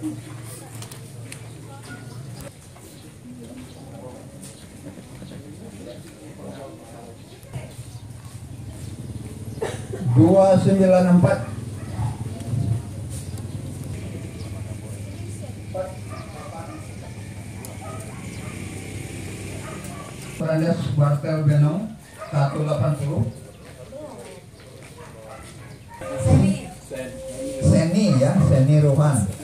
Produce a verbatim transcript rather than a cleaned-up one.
dua sembilan empat. Prandes Bartel Benong seratus delapan puluh. Seni ya, Seni Rohan.